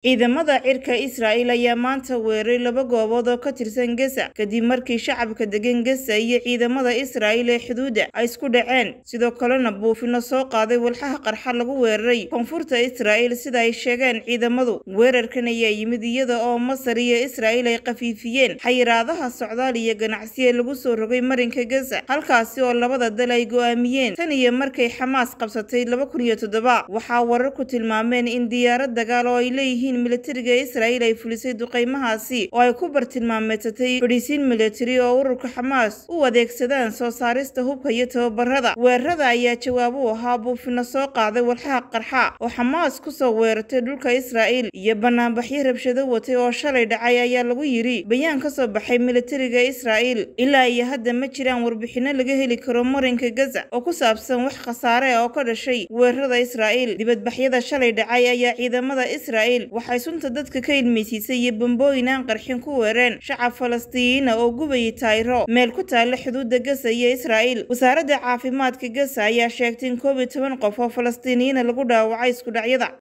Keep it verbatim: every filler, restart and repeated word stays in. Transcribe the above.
ciidamada cirka Israa'iil ayaa maanta weeraray laba goobood oo ka tirsan Gaza kadib markii shacabka degan Gaza iyo ciidamada Israa'iil ee xuduudda ay isku dhaceen sidoo kalena buufino soo qaaday walxaha qarxa lagu weeraray koonfurta Israa'iil sida ay sheegeen ciidamadu. Weerarkan ayaa yimid iyada oo Masar iyo Israa'iil ay qafiifiyeen xayiraadaha socdaal iyo ganacsi ee lagu soo rogay marinka Gaza halkaasi oo labada dal ay go'aamiyeen tan iyo markay Xamaas qabsatay laba kun iyo toddoba. Waxaa wararku tilmaameen in diyaarad dagaal oo ay leeyihiin militariga Israa'iil ay fulisay duqeymahaasi oo ay ku bartilmaameedsatay fadhiisiin militari oo ururka Xamaas u adeegsadaan soo saarista hubka iyo tababarada. Weerarada ayaa jawaab u ahaa buufino soo qaaday walxaha qarxa oo Xamaas ku soo weerartay dhulka Israa'iil iyo banaanbaxyo rabshado watay oo shalay dhacay ayaa lagu yiri bayaan ka soo baxay militariga Israa'iil. Ilaa iyo hadda ma jiraan warbixino laga heli karo marinka Gaza oo ku saabsan wax khasaare ah oo ka dhashay weerarada Israa'iil. Dibadbaxyada shalay dhacay ayaa ciidamada Israa'iil waxay sunta dadka ka ilmeysiisay iyo bambooyin aan qarxin ku weerareen shacab Falastiini oo gubay taayiro meel ku taala xuduudda Gaza iyo Israa'iil. Wasaaradda caafimaadka Gaza ayaa sheegtay in koob iyo toban qof oo Falastiiniyiin lagu dhaawacay isku dhacyada.